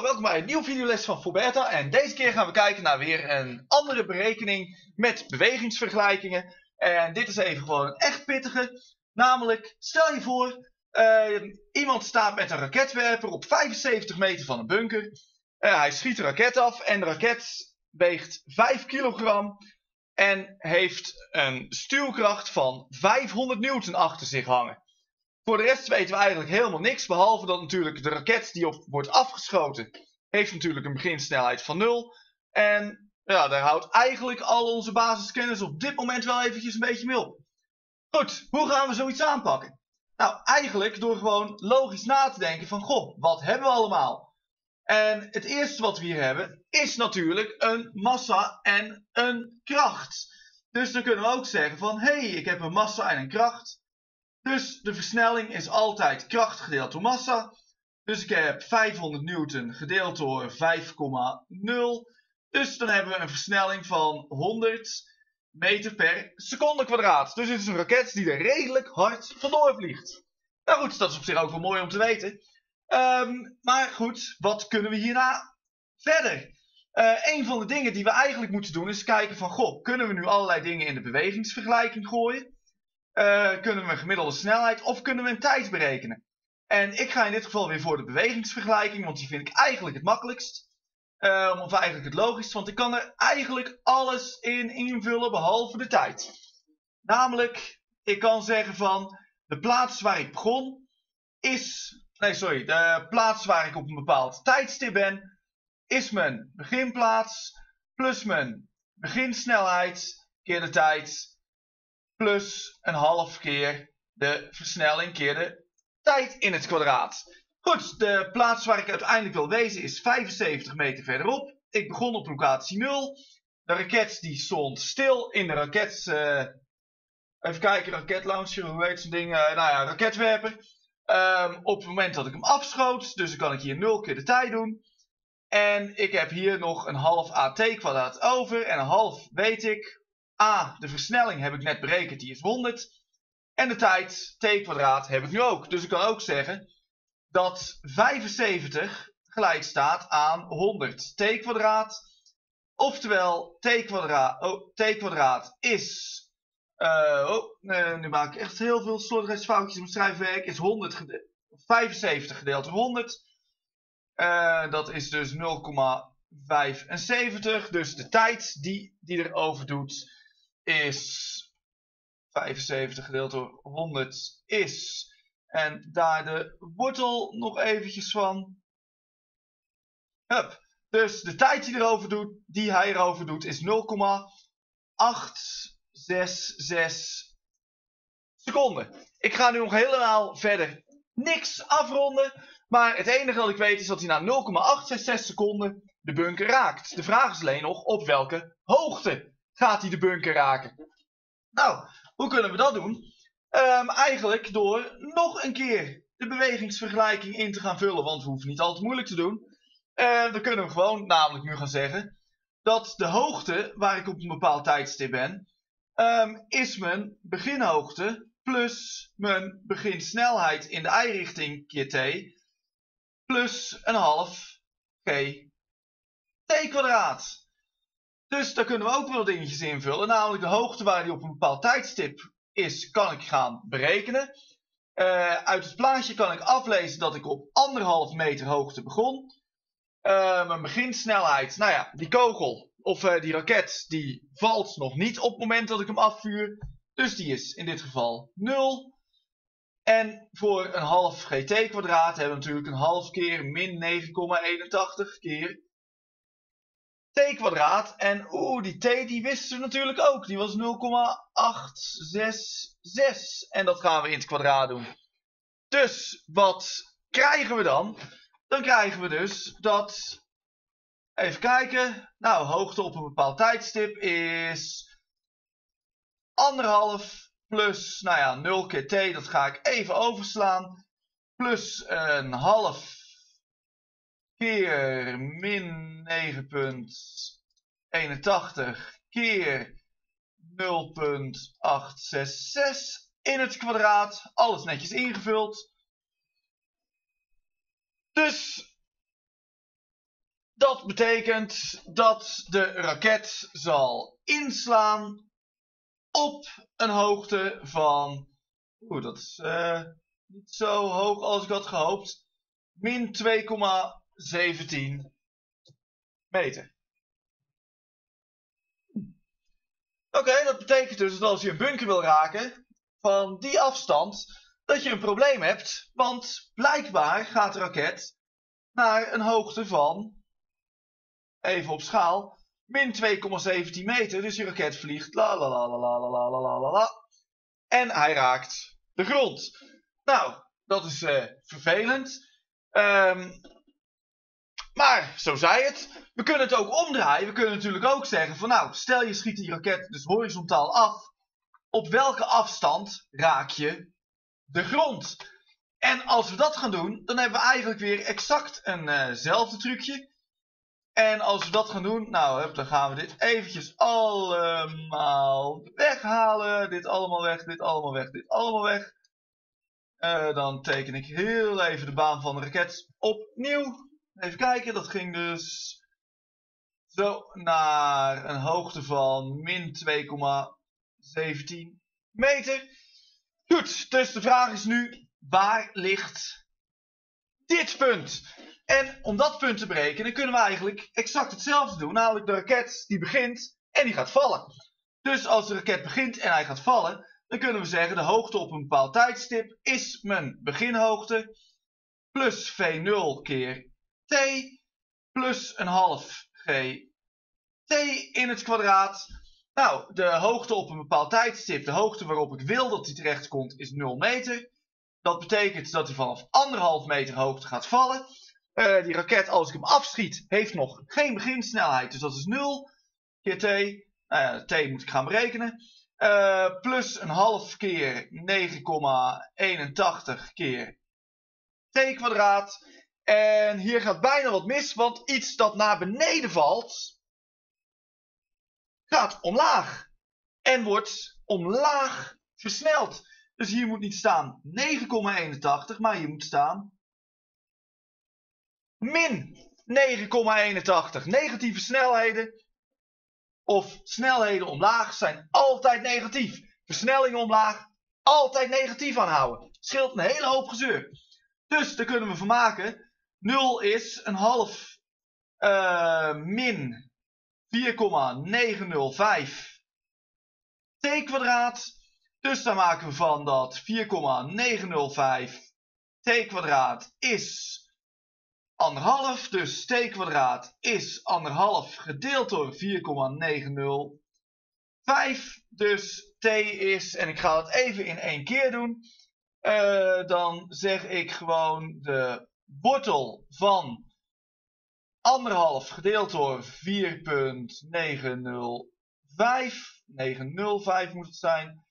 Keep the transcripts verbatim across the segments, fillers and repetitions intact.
welkom bij een nieuwe videoles van Forberta en deze keer gaan we kijken naar weer een andere berekening met bewegingsvergelijkingen. En dit is even gewoon een echt pittige, namelijk stel je voor uh, iemand staat met een raketwerper op vijfenzeventig meter van een bunker. Uh, hij schiet de raket af en de raket weegt vijf kilogram en heeft een stuwkracht van vijfhonderd newton achter zich hangen. Voor de rest weten we eigenlijk helemaal niks, behalve dat natuurlijk de raket die op wordt afgeschoten, heeft natuurlijk een beginsnelheid van nul. En ja, daar houdt eigenlijk al onze basiskennis op dit moment wel eventjes een beetje mee op. Goed, hoe gaan we zoiets aanpakken? Nou, eigenlijk door gewoon logisch na te denken van, goh, wat hebben we allemaal? En het eerste wat we hier hebben, is natuurlijk een massa en een kracht. Dus dan kunnen we ook zeggen van, hé, hey, ik heb een massa en een kracht. Dus de versnelling is altijd kracht gedeeld door massa. Dus ik heb vijfhonderd newton gedeeld door vijf komma nul. Dus dan hebben we een versnelling van honderd meter per seconde kwadraat. Dus dit is een raket die er redelijk hard vandoor vliegt. Nou goed, dat is op zich ook wel mooi om te weten. Um, maar goed, wat kunnen we hierna verder? Uh, een van de dingen die we eigenlijk moeten doen is kijken van, goh, kunnen we nu allerlei dingen in de bewegingsvergelijking gooien? Uh, kunnen we een gemiddelde snelheid of kunnen we een tijd berekenen? En ik ga in dit geval weer voor de bewegingsvergelijking, want die vind ik eigenlijk het makkelijkst. Uh, of eigenlijk het logischst, want ik kan er eigenlijk alles in invullen behalve de tijd. Namelijk, ik kan zeggen van de plaats waar ik begon is... Nee, sorry. De plaats waar ik op een bepaald tijdstip ben is mijn beginplaats plus mijn beginsnelheid keer de tijd plus een half keer de versnelling keer de tijd in het kwadraat. Goed, de plaats waar ik uiteindelijk wil wezen is vijfenzeventig meter verderop. Ik begon op locatie nul. De raket die stond stil in de raket... Uh, even kijken, raketlauncher, hoe heet zo'n ding? Uh, nou ja, raketwerper. Um, op het moment dat ik hem afschoot, dus dan kan ik hier nul keer de tijd doen. En ik heb hier nog een half at kwadraat over. En een half weet ik... A, de versnelling heb ik net berekend, die is honderd. En de tijd, t kwadraat, heb ik nu ook. Dus ik kan ook zeggen dat vijfenzeventig gelijk staat aan honderd t kwadraat. Oftewel, t kwadraat, oh, t kwadraat is... Uh, oh, uh, nu maak ik echt heel veel slordigheidsfoutjes in mijn schrijfwerk. Is honderd gede vijfenzeventig gedeeld door honderd. Uh, dat is dus nul komma vijfenzeventig. Dus de tijd die die erover doet is vijfenzeventig gedeeld door honderd is. En daar de wortel nog eventjes van. Hup. Dus de tijd die, erover doet, die hij erover doet is nul komma acht zes zes seconden. Ik ga nu nog helemaal verder niks afronden. Maar het enige dat ik weet is dat hij na nul komma acht zes zes seconden de bunker raakt. De vraag is alleen nog op welke hoogte gaat hij de bunker raken. Nou, hoe kunnen we dat doen? Um, eigenlijk door nog een keer de bewegingsvergelijking in te gaan vullen. Want we hoeven niet al te moeilijk te doen. Uh, dan kunnen we gewoon namelijk nu gaan zeggen dat de hoogte waar ik op een bepaald tijdstip ben, um, is mijn beginhoogte plus mijn beginsnelheid in de y-richting keer t plus een half g t kwadraat. Dus daar kunnen we ook wel dingetjes invullen. Namelijk de hoogte waar die op een bepaald tijdstip is, kan ik gaan berekenen. Uh, uit het plaatje kan ik aflezen dat ik op anderhalf meter hoogte begon. Uh, mijn beginsnelheid, nou ja, die kogel of uh, die raket, die valt nog niet op het moment dat ik hem afvuur. Dus die is in dit geval nul. En voor een half gt kwadraat hebben we natuurlijk een half keer min negen komma eenentachtig keer t kwadraat. En oeh, die t die wisten we natuurlijk ook. Die was nul komma acht zes zes. En dat gaan we in het kwadraat doen. Dus wat krijgen we dan? Dan krijgen we dus dat... Even kijken. Nou, hoogte op een bepaald tijdstip is... anderhalf plus, nou ja, nul keer t. Dat ga ik even overslaan. Plus een half keer min negen komma eenentachtig keer nul komma acht zes zes in het kwadraat. Alles netjes ingevuld. Dus Dat betekent dat de raket zal inslaan op een hoogte van, oeh, dat is uh, niet zo hoog als ik had gehoopt, min twee komma zeventien meter. Oké, okay, dat betekent dus dat als je een bunker wil raken van die afstand, dat je een probleem hebt, want blijkbaar gaat de raket naar een hoogte van, even op schaal, min twee komma zeventien meter. Dus je raket vliegt, la la la la la la la la la la, en hij raakt de grond. Nou, dat is uh, vervelend. Um, maar, zo zei het. We kunnen het ook omdraaien. We kunnen natuurlijk ook zeggen van, nou, stel je schiet die raket dus horizontaal af. Op welke afstand raak je de grond? En als we dat gaan doen, dan hebben we eigenlijk weer exact eenzelfde uh trucje. En als we dat gaan doen, nou, dan gaan we dit eventjes allemaal weghalen. Dit allemaal weg, dit allemaal weg, dit allemaal weg. Uh, dan teken ik heel even de baan van de raket opnieuw. Even kijken, dat ging dus zo naar een hoogte van min twee komma zeventien meter. Goed, dus de vraag is nu, waar ligt dit punt? En om dat punt te berekenen kunnen we eigenlijk exact hetzelfde doen. Namelijk de raket die begint en die gaat vallen. Dus als de raket begint en hij gaat vallen, dan kunnen we zeggen de hoogte op een bepaald tijdstip is mijn beginhoogte plus v nul keer t plus een half gt in het kwadraat. Nou, de hoogte op een bepaald tijdstip, de hoogte waarop ik wil dat hij terecht komt, is nul meter. Dat betekent dat hij vanaf anderhalf meter hoogte gaat vallen. Uh, die raket, als ik hem afschiet, heeft nog geen beginsnelheid. Dus dat is nul keer t. Nou ja, t moet ik gaan berekenen. Uh, plus een half keer negen komma eenentachtig keer t kwadraat. En hier gaat bijna wat mis, want iets dat naar beneden valt, gaat omlaag. En wordt omlaag versneld. Dus hier moet niet staan negen komma eenentachtig, maar hier moet staan min negen komma eenentachtig. Negatieve snelheden of snelheden omlaag zijn altijd negatief. Versnellingen omlaag, altijd negatief aanhouden. Scheelt een hele hoop gezeur. Dus daar kunnen we van maken. nul is een half uh, min vier komma negenhonderdvijf t kwadraat. Dus daar maken we van dat vier komma negenhonderdvijf t kwadraat is anderhalf. Dus t kwadraat is anderhalf gedeeld door vier komma negenhonderdvijf. Dus t is, en ik ga het even in één keer doen. Uh, dan zeg ik gewoon de wortel van anderhalf gedeeld door vier komma negenhonderdvijf. negenhonderdvijf moet het zijn.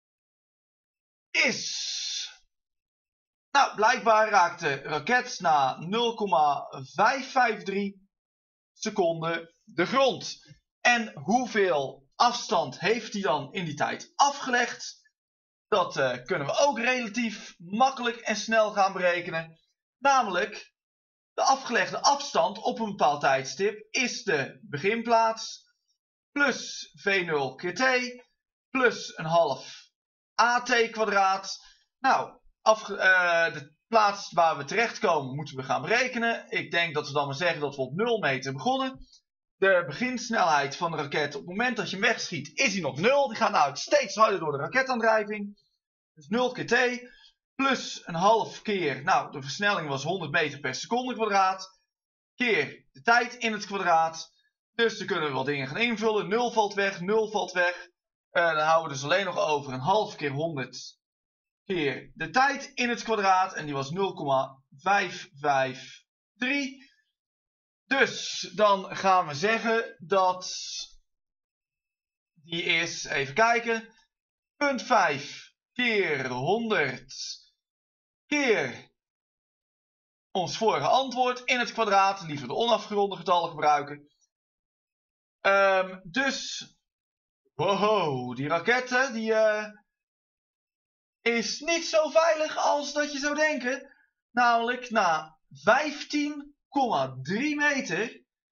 Is... Nou, blijkbaar raakt de raket na nul komma vijfhonderdvijfentachtig seconden de grond. En hoeveel afstand heeft hij dan in die tijd afgelegd? Dat uh, kunnen we ook relatief makkelijk en snel gaan berekenen. Namelijk, de afgelegde afstand op een bepaald tijdstip is de beginplaats plus v nul keer t plus een half at kwadraat. Nou, Af, uh, de plaats waar we terechtkomen moeten we gaan berekenen. Ik denk dat we dan maar zeggen dat we op nul meter begonnen. De beginsnelheid van de raket op het moment dat je hem wegschiet is hij nog nul. Die gaat nou steeds harder door de raketaandrijving. Dus nul keer t plus een half keer, nou de versnelling was honderd meter per seconde kwadraat. Keer de tijd in het kwadraat. Dus dan kunnen we wat dingen gaan invullen. nul valt weg, nul valt weg. Uh, dan houden we dus alleen nog over een half keer honderd keer de tijd in het kwadraat. En die was nul komma vijfhonderdvijfentachtig. Dus dan gaan we zeggen dat die is, even kijken, punt vijf keer honderd keer ons vorige antwoord in het kwadraat. Liever de onafgeronde getallen gebruiken. Um, dus, wow, die raketten, die uh, is niet zo veilig als dat je zou denken. Namelijk na vijftien komma drie meter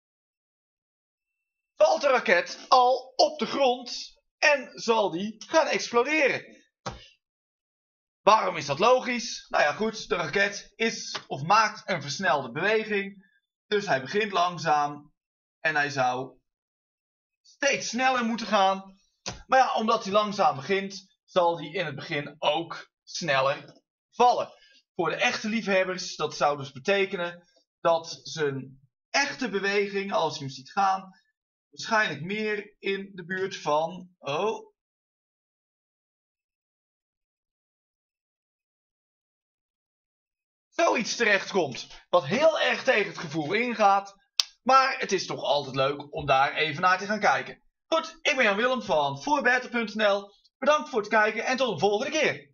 valt de raket al op de grond en zal die gaan exploderen. Waarom is dat logisch? Nou ja, goed, de raket is of maakt een versnelde beweging. Dus hij begint langzaam en hij zou steeds sneller moeten gaan. Maar ja, omdat hij langzaam begint, zal hij in het begin ook sneller vallen. Voor de echte liefhebbers, dat zou dus betekenen dat zijn echte beweging, als je hem ziet gaan, waarschijnlijk meer in de buurt van, oh, zoiets terechtkomt. Wat heel erg tegen het gevoel ingaat. Maar het is toch altijd leuk om daar even naar te gaan kijken. Goed, ik ben Jan Willem van Voorbeter punt n l. Bedankt voor het kijken en tot de volgende keer.